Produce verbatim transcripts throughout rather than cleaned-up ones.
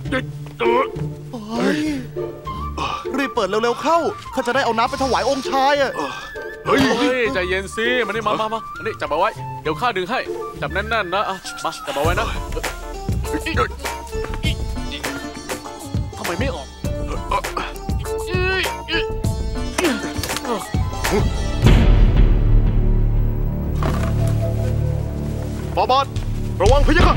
รีบเปิดเร็วๆเข้าข้าจะได้เอาน้ำไปถวายองค์ชายอะเฮ้ยใจเย็นสิมานี่มามามาอันนี้จับเอาไว้เดี๋ยวข้าดึงให้จับแน่นๆนะอ่ะมาจับเอาไว้นะทำไมไม่ออกฟาบาทระวังพะยะค่ะ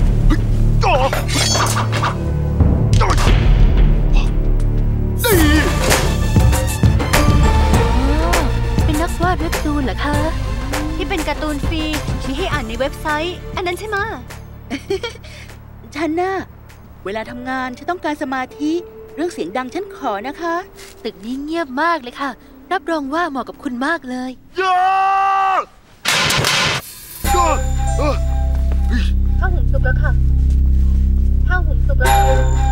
เป็นนักวาดเว็บตูนเหรอคะที่เป็นการ์ตูนฟรีมีให้อ่านในเว็บไซต์อันนั้นใช่ไหมฉันน่ะเวลาทำงานฉันต้องการสมาธิเรื่องเสียงดังฉันขอนะคะตึกนี้เงียบมากเลยค่ะรับรองว่าเหมาะกับคุณมากเลยย่าข้าวหุงสุกแล้วค่ะข้าวหุงสุกแล้ว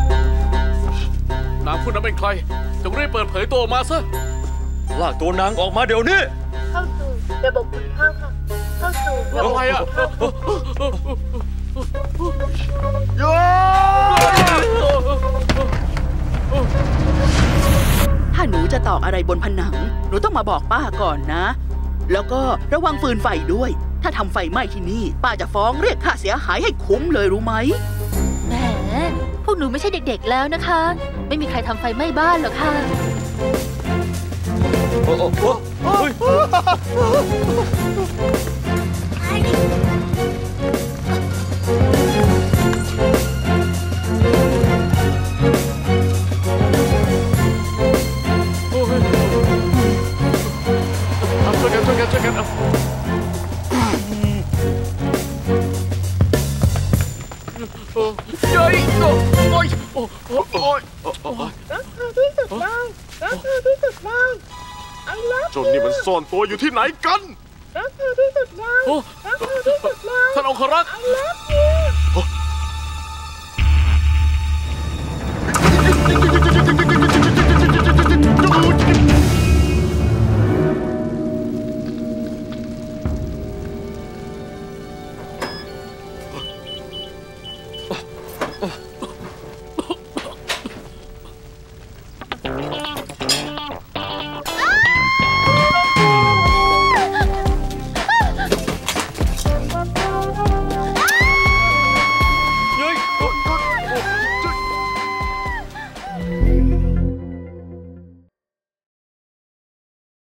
นางผู้นั้นเป็นใครจงรีบเปิดเผยตัวออกมาซะลากตัวนางออกมาเดี๋ยวนี้เข้าสู่ระบบอุ่นข้าวค่ะเข้าสู่ระบบอะไรอ่ะถ้าหนูจะตอกอะไรบนผนังหนูต้องมาบอกป้าก่อนนะแล้วก็ระวังฟืนไฟด้วยถ้าทำไฟไหม้ที่นี่ป้าจะฟ้องเรียกค่าเสียหายให้คุ้มเลยรู้ไหมแหมพวกหนูไม่ใช่เด็กๆแล้วนะคะไม่มีใครทำไฟไหม้บ้านหรอกค่ะโอ้โหเฮ้ยช่วยกันช่วยกันช่วยกันเอาเย้ยโอ้ยโอ้ยโอ้ยโอ้ยรักเธอที่สุดเลยรักเธอที่สุดเลยไอ้รักจนนี่มันซ่อนตัวอยู่ที่ไหนกันรักเธอที่สุดเลยรักเธอที่สุดเลยท่านองครักษ์ไอ้รักเธอ